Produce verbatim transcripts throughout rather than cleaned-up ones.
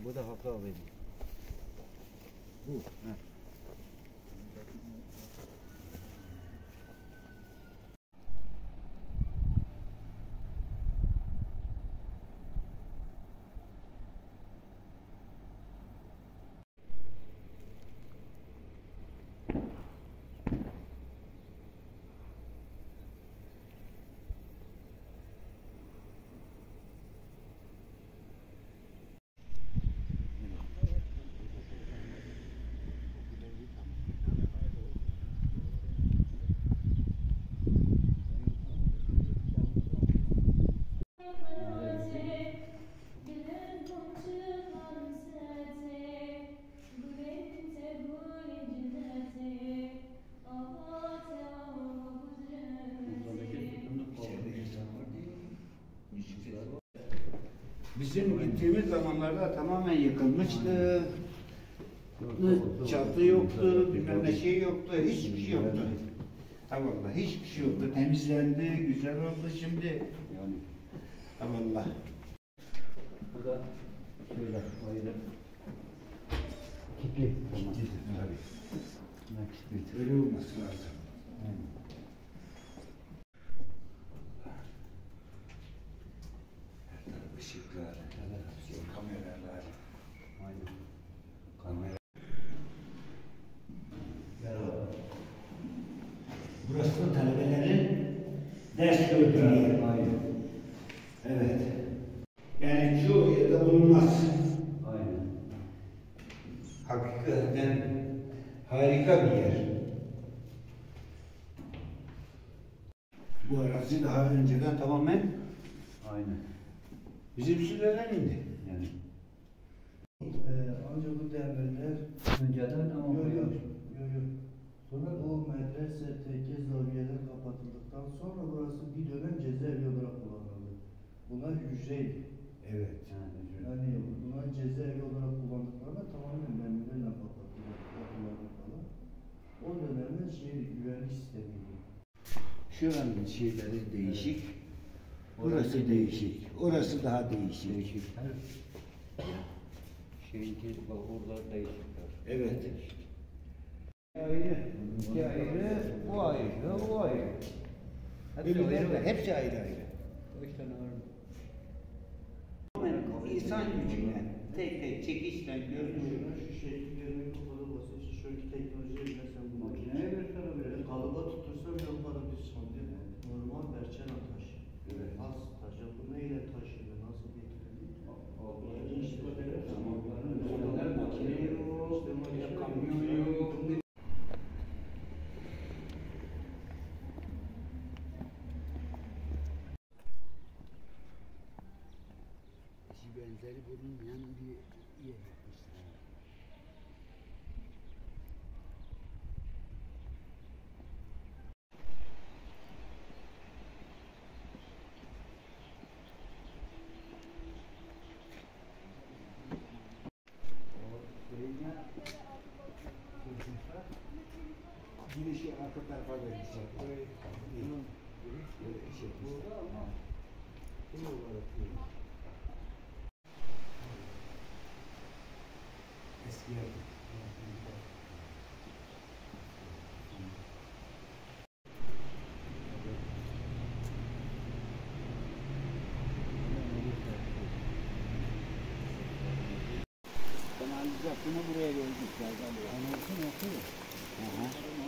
Bu da Hakkı abi. Bu. He. Bizim gittiğimiz zamanlarda tamamen yıkılmıştı. Çatı yoktu, bilmem ne şey yoktu, hiçbir şey yoktu. Ha vallahi hiçbir şey yoktu. Temizlendi, güzel oldu şimdi. Yani. Ha vallahi. Bu da şöyle ayrı. Kitli. Kitli tabii. Kitli. Öyle olması lazım. Yani. Işıklar, kameralar. Aynen. Kamera. Burası da talebelerin ders gördüğü yer. Aynen. Evet. Yani çoğu yerde bulunmaz. Aynen. Hakikaten harika bir yer. Bu arazi daha önceden tamamen Aynen. bizim sülalen indi. Yani. Ee, ancak bu demirler Önceden ama yok yok yok. yok yok. Sonra bu medrese tekke zaviyeler kapatıldıktan sonra burası bir dönem cezaevi olarak kullanıldı. Bunlar hücreydi. Evet. Yani bunlar cezaevi olarak kullandıklarında tamamen demirlerle kapatıldı kapılarını falan. O dönemde şey güvenlik sistemiydi. Şuranın şeyleri değişik. Burası değişik. Orası daha değişik. Değişik. Şeyinki bahurlar değişikler. Evet. Ayrı, iki ayrı, bu ayrı, bu ayrı. Hepsi ayrı. Hepsi ayrı ayrı. Kaç tane var? İnsan gücüyle, tek tek çekişle gördüğünüz. Şu şekillerini kapalı basit, şu anki teknolojiye bile sen bunu Makineye versene böyle kalıba tutursam yok para bir sandım. Normal berçen taş. Evet. Az taş. Bu neyle taşındı? Nasıl getirildi? İlginç şeyler. Zamanların makine yok, kamyon yok. Benzeri bulunmayan bir yer yapmışlar. Girişi arka tarafa verirse, oraya değil. Böyle iş yapmışlar. Ama kim olarak değil. Eski yerde. Kanalizasyonu buraya koymuşlar galiba. Kanalizasyon okuyor. Aha.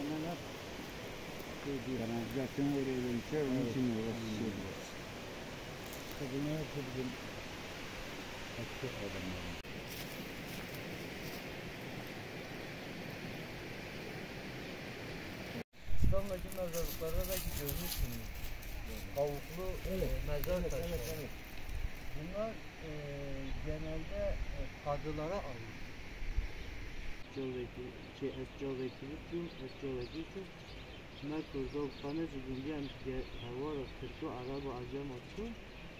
Kanalizasyonu oraya koymuşlar, onun için orası şey biraz. İşte bunlar hepsi bizim eski adamların. İstanbul'daki mezarlıklarda belki görmüşsünüz. Kavuklu evet, mezar taşı. Evet, evet. Bunlar e, genelde e, kadılara ait. Che estrovekilitum estrovekilitum Merkur doksanız gündiyen hevara Türkü Arabı Acamatun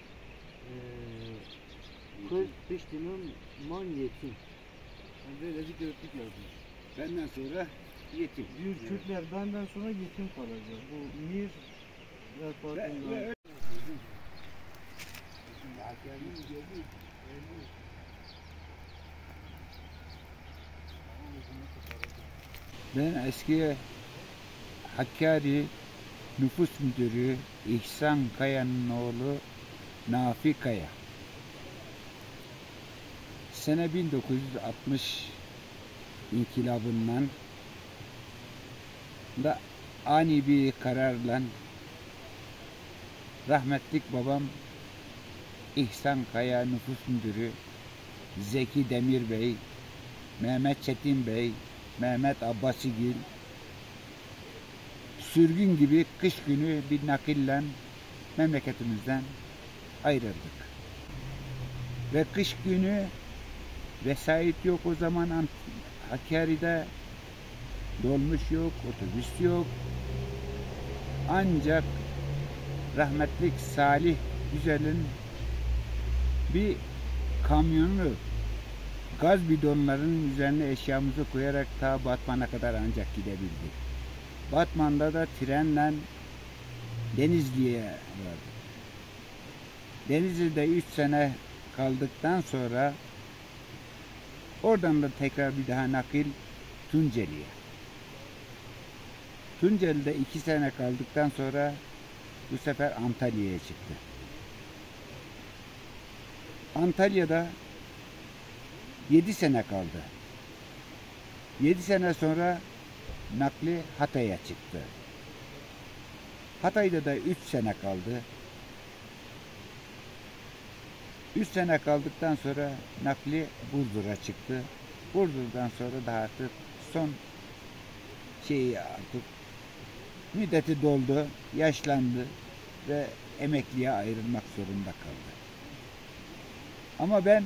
kırk piştimin man yetim. Yani böyle bir dörtlük yazmış. Benden sonra yetim. Büyük Türkler benden sonra yetim kalacak. Bu Mir vefatından. Hakemin geldi. Ben eski Hakkari Nüfus Müdürü İhsan Kaya'nın oğlu Nafi Kaya. Sene bin dokuz yüz altmış inkılabından da ani bir kararla rahmetlik babam İhsan Kaya Nüfus Müdürü Zeki Demir Bey, Mehmet Çetin Bey, Mehmet Abbasigil sürgün gibi kış günü bir nakille memleketimizden ayrıldık. Ve kış günü vesait yok o zaman Hakkari'de, dolmuş yok, otobüs yok. Ancak rahmetlik Salih Güzel'in bir kamyonu gaz bidonlarının üzerine eşyamızı koyarak ta Batman'a kadar ancak gidebildik. Batman'da da trenle Denizli'ye vardık. Denizli'de üç sene kaldıktan sonra oradan da tekrar bir daha nakil Tunceli'ye. Tunceli'de iki sene kaldıktan sonra bu sefer Antalya'ya çıktı. Antalya'da yedi sene kaldı. Yedi sene sonra nakli Hatay'a çıktı. Hatay'da da üç sene kaldı. Üç sene kaldıktan sonra nakli Burdur'a çıktı. Burdur'dan sonra da artık son şeyi artık müddeti doldu, yaşlandı ve emekliye ayrılmak zorunda kaldı. Ama ben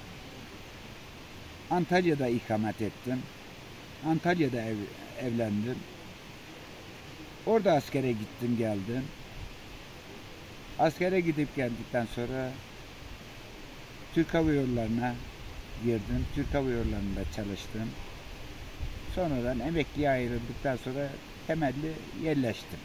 Antalya'da ikamet ettim. Antalya'da ev, evlendim. Orada askere gittim geldim. Askere gidip geldikten sonra Türk Hava Yolları'na girdim. Türk Hava Yolları'nda çalıştım. Sonradan emekliye ayrıldıktan sonra temelli yerleştim.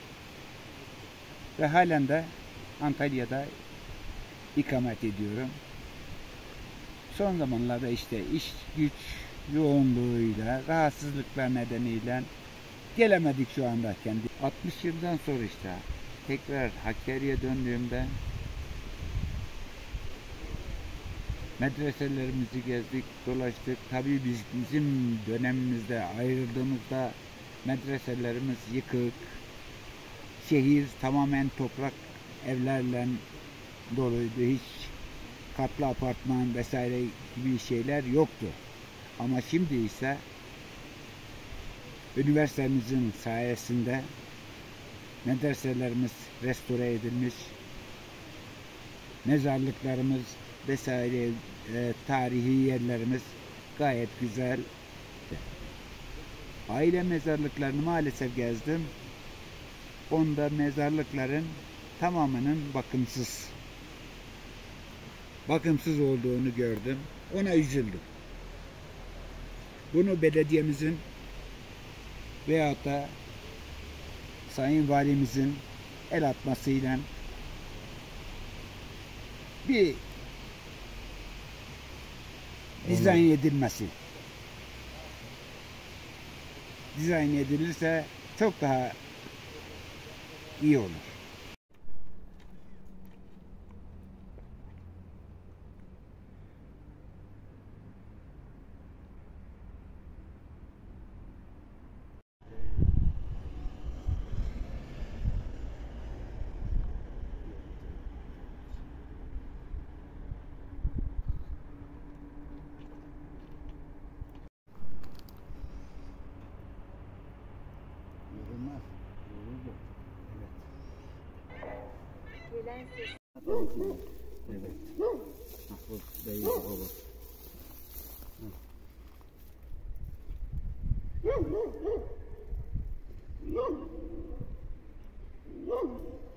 Ve halen de Antalya'da ikamet ediyorum. Son zamanlarda işte iş güç yoğunluğuyla, rahatsızlıklar nedeniyle gelemedik şu anda kendi. altmış yıldan sonra işte tekrar Hakkari'ye döndüğümde medreselerimizi gezdik, dolaştık. Tabii biz bizim dönemimizde ayrıldığımızda medreselerimiz yıkık, şehir tamamen toprak evlerle doluydu. Hiç katlı apartman vesaire gibi şeyler yoktu. Ama şimdi ise üniversitemizin sayesinde medreselerimiz restore edilmiş, mezarlıklarımız vesaire e, tarihi yerlerimiz gayet güzel. Aile mezarlıklarını maalesef gezdim. Onda mezarlıkların tamamının bakımsız bakımsız olduğunu gördüm. Ona üzüldüm. Bunu belediyemizin veyahut da Sayın Valimizin el atmasıyla bir dizayn edilmesi. Dizayn edilirse çok daha iyi olur. Yorulmaz. Yoruldu. Evet. Gelen ses. Evet. Mahfuz Bey baba. Hı.